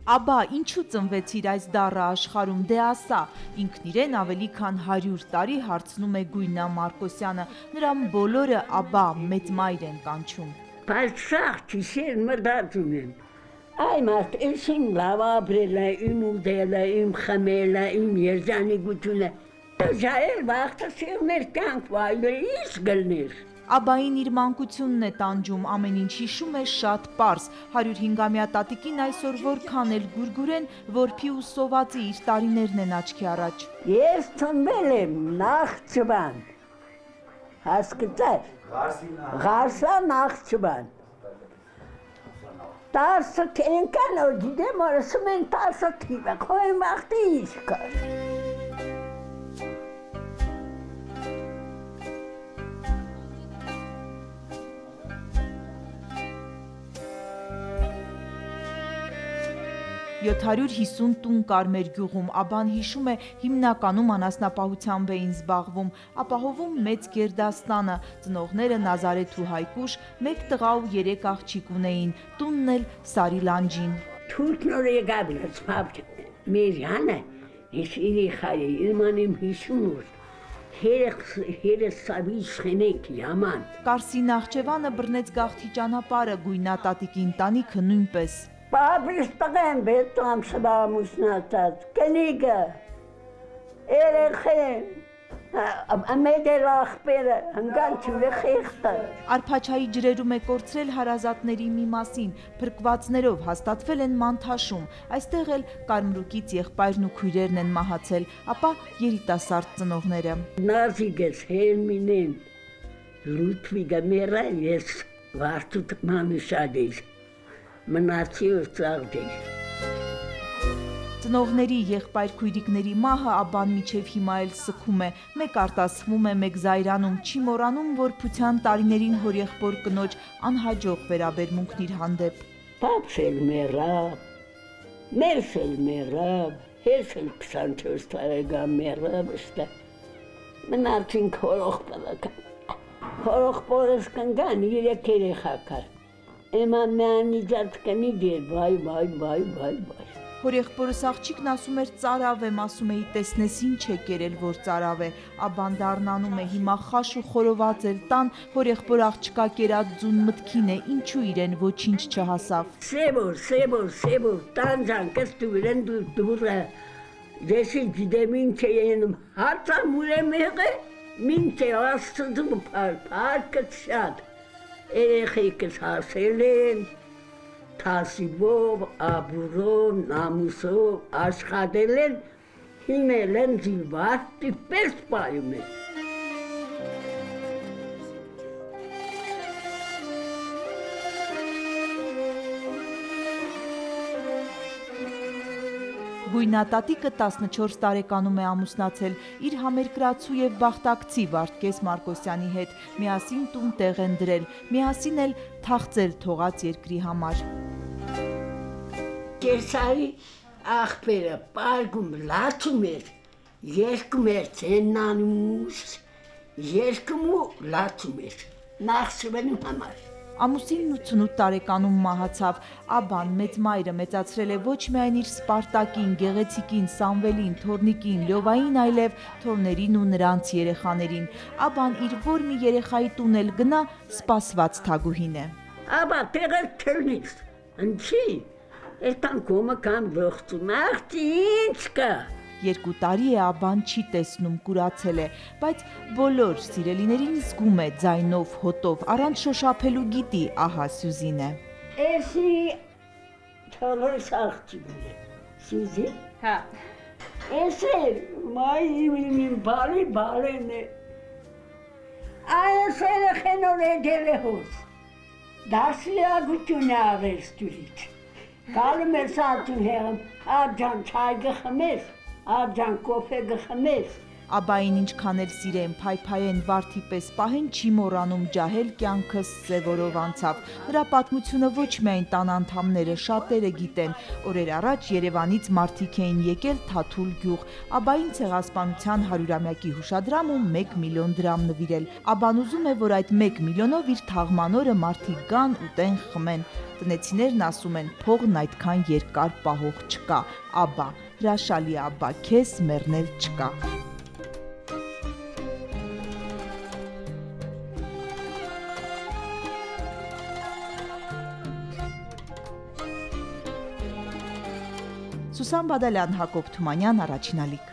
Աբա ինչու ծնվեցիր այս դառը աշխարհում, դե ասա, ինքն իրեն ավելի քան 100 տարի հարցնում է Գույնա Մարկոսյանը, նրան բոլորը աբա մեծ մայր են կանչում։ Բայց շախ չիշեր մտածում եմ, այ մարդ էսին լավ ապրել է, իմ ուտել է, իմ խմել է, իմ երջանիկությունը, դժայել վաղթը սիրներ կյանք վայլը իս գլներ։ Աբային իր մանկությունն է տանջում, ամեն ինչ հիշում է շատ պարզ, 105-ամյա տատիկին այսօր որքան էլ գուրգուրեն, որփի ու սովածի իր տարիներն են աչքի առաջ։ Ես ծնվել եմ Նախճիվան, հասկացար, Ղարսա Նախճիվան, 10 ընկան որ գիտեմ, որ ասում են 10 թիվը, խոյն վաղթի ինչ կար։ 750 տուն կար մեր գյուղում, աբան հիշում է հիմնականում անասնապահությամբ էին զբաղվում, ապահովում մեծ գերդաստանը, ծնողները Նազարեթ ու Հայկուշ, 1 տղա ու 3 աղջիկ ունեին, տունն էլ Սարի լանջին։ Թուրքները եկաբլեց Մերյանը, ես երեխայի իմանեմ հիշում որ հերսավի շենեք yaman։ Կարսի Նախճեվանը բռնեց գաղթի ճանապարհը, Գույնա տատիկի ընտանիքը նույնպես։ Պապիս տղեն բետում սբամուսնացած, կնիգը, երեխեն, ամեդել աղբերը, հնգան չուլը խիղտը։ Արփաչայի ջրերում է կորցրել հարազատների մի մասին, փրկվածներով հաստատվել են Մանթաշում, այստեղ էլ Կարմրուկից եղբայրն ու քույրերն են մահացել, ապա երիտասարդ ծնողները։ Նազիգես Հերմինեն, Լուդվիգը մերը ես վարդուտ մանուշադիր։ Մնացի ու ծաղդիր։ Ծնողների եղբայր քույրիկների մահը աբան միջև հիմա էլ սգում է, մեկ արտասվում է, մեկ զայրանում, չի մոռանում, որ փության տարիներին հորեղբոր կնոջ անհաջող վերաբերմունքն իր հանդեպ։ Պապս էլ մեռավ, մերս էլ մեռավ, ես էլ 24 տարեկան մեռավ ըստը։ Մնացինք հորեղբորս կնգան 3 երեխա կար։ Էման մեանիջած կնի դեր, վայ։ Հորեղբորս աղջիկն ասում էր ծարավ եմ, ասում էի տեսնես ինչ է կերել, որ ծարավ է, աբան դառնանում է, հիմա խաշ ու խորոված էլ տան, հորեղբոր աղջկա կերած ձուն մտքին է, ինչու իրեն ոչինչ չհասավ։ Սևոր, տանջան կստուր են դուրը, դեսի գիտեմ ինչ է ենում, հարցամուր եմ եղը, մինչ է աստծում պարկըտ շատ, երեխեքս հասել են, թասիվով, աբուրով, նամուսով աշխատել են, հիմել են զիվարդի պես պայում են։ Գույնա տատիկը 14 տարեկանում է ամուսնացել, իր համերկրացու և բախտակցի Վարդգես Մարկոսյանի հետ, միասին տուն տեղ են դրել, միասին էլ թախծել թողած երկրի համար։ Կերսարի աղբերը պարգում լացում էր, երկում էր ծեննանուս, երկում ու լացում էր, նախսվենում համար։ Ամուսինն 88 տարեկանում մահացավ, աբան մեծ մայրը մեծացրել է ոչ միայն իր Սպարտակին, Գեղեցիկին, Սամվելին, Թորնիկին, Լյովային, այլև թորներին ու նրանց երեխաներին, աբան իր որ մի երեխայի տուն էլ գնա, սպասված թագուհին է։ Աբա տեղը թրնից, ընչի, էտան կոմը կամ լողծում, աղջի ինչ կա։ 2 տարի է աբան չի տեսնում, կուրացել է, բայց բոլոր սիրելիներին զգում է ձայնով, հոտով, առանց շոշափելու գիտի, ահա Սյուզին է։ Էսի թողորս աղջիկն է, Սյուզի։ Հա։ Էսի մայր բարեն է։ Այս երեխեն որ էդել է հոս, դասլիագություն է արեստուրից։ Գալում էր սատուն հեղմ, աջան չայ գխմես, աջան կոֆե գխմես, Աբային ինչքան էլ սիրեն, փայփայեն, վարդի պես պահեն, չի մոռանում ջահել կյանքս սևորով անցավ։ Նրա պատմությունը ոչ միայն տան անդամները, շատերը գիտեն։ Օրեր առաջ Երևանից մարդիկ էին եկել Թաթուլ գյուղ, Աբային ցեղասպանության 100-ամյակի հուշադրամ ու 1 միլիոն դրամ նվիրել։ Աբան ուզում է, որ այդ 1 միլիոնով իր թաղմանորը մարդիկ գան, ուտեն, խմեն։ Տնեցիներն ասում են, փողն այդքան երկար պահող չկա։ Աբա, հրաշալի աբա, քեզ մեռնել չկա։ Սուսան Բադալյան, Հակոբ Թումանյան, Առաջին ալիք։